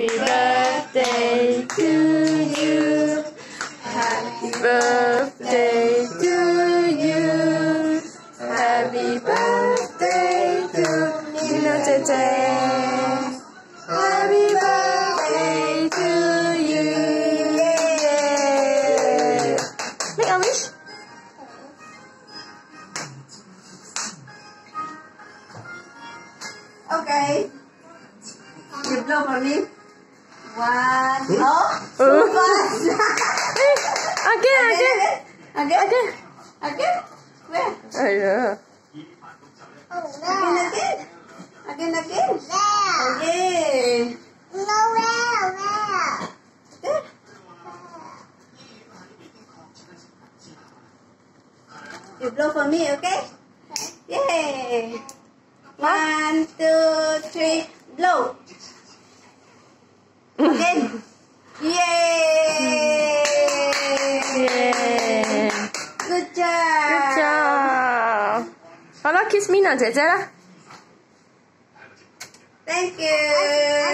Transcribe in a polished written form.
Happy birthday to you. Happy birthday to you. Happy birthday to Nina Tete. Happy birthday to you. Yay. Make a wish. Okay. You blow for me. One. Oh, so fast. Again. Where? Ayo. Again. Okay. You blow for me, okay? Yay. 1, 2, 3, blow. Again. Yay. Yay. Good job. Good job. 好了，kiss Mina 姐姐啦。 Thank you.